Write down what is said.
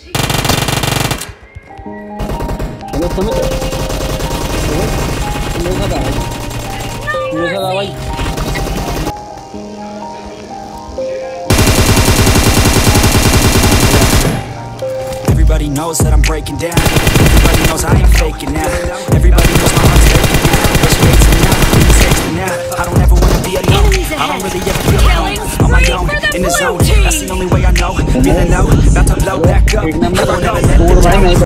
समझ भाई। Everybody knows that I'm breaking down. Everybody knows I ain't faking now. Everybody knows my heart's faking now. Wish waits me now, please takes me now. I don't ever wanna be alone. I don't really ever feel alone. On my own, in the zone. That's the only way I know. Feeling low, about to blow back up. I won't ever let them down.